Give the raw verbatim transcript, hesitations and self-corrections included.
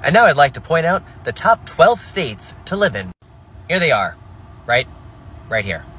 And now I'd like to point out the top twelve states to live in. Here they are, right, right here.